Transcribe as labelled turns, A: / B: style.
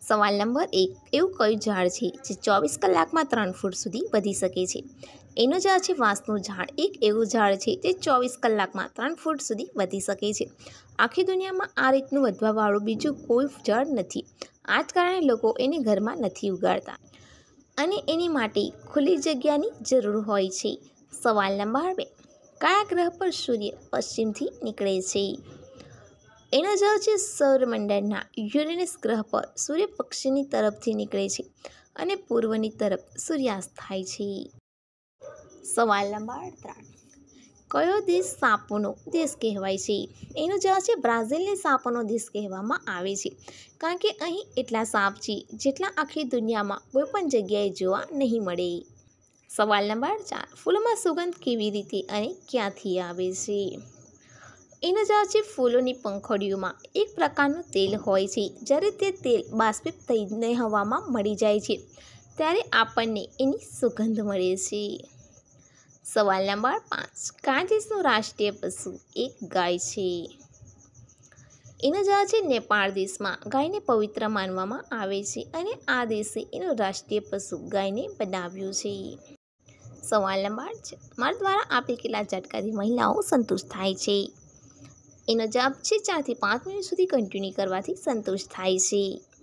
A: સવાલ નંબર 1, એવું કયું ઝાડ છે જે 24 કલાકમાં 3 ફૂટ સુધી વધી શકે છે? એનો જવાબ છે વાંસનું ઝાડ. એક એવું ઝાડ છે જે 24 કલાકમાં 3 ફૂટ સુધી વધી શકે છે. આખી દુનિયામાં આ રીતનું વધવાવાળું બીજું કોઈ ઝાડ નથી. આ જ કારણે લોકો એને ઘરમાં નથી ઉગાડતા અને એની માટે ખુલ્લી જગ્યાની જરૂર હોય છે. સવાલ નંબર 2, કયા ગ્રહ પર સૂર્ય પશ્ચિમથી નીકળે છે? એનો જવાબ છે સૌરમંડળના યુરેનસ ગ્રહ પર સૂર્ય પશ્ચિમની તરફથી નીકળે છે અને પૂર્વની તરફ સૂર્યાસ્ત થાય છે. સવાલ નંબર 3, કયો દેશ સાપોનો દેશ કહેવાય છે? એનો જવાબ છે બ્રાઝિલને સાપોનો દેશ કહેવામાં આવે છે, કારણ કે અહીં એટલા સાપ છે જેટલા આખી દુનિયામાં કોઈ પણ જગ્યાએ જોવા નહીં મળે. સવાલ નંબર 4, ફૂલોમાં સુગંધ કેવી રીતે અને ક્યાંથી આવે છે? એનો જવાબ છે ફૂલોની પંખડીઓમાં એક પ્રકારનું તેલ હોય છે. જ્યારે તે તેલ બાષ્પિત થઈને હવામાં મળી જાય છે ત્યારે આપણને એની સુગંધ મળે છે. સવાલ નંબર 5, કયા દેશનું રાષ્ટ્રીય પશુ એક ગાય છે? એનો જવાબ છે નેપાળ દેશમાં ગાયને પવિત્ર માનવામાં આવે છે અને આ દેશે એનું રાષ્ટ્રીય પશુ ગાયને બનાવ્યું છે. સવાલ નંબર 6, મર્દ દ્વારા આપેલ કેટલા ઝટકાથી મહિલાઓ સંતુષ્ટ થાય છે? એનો જવાબ છે 4 થી 5 મિનિટ સુધી કન્ટિન્યુ કરવાથી સંતુષ્ટ થાય છે.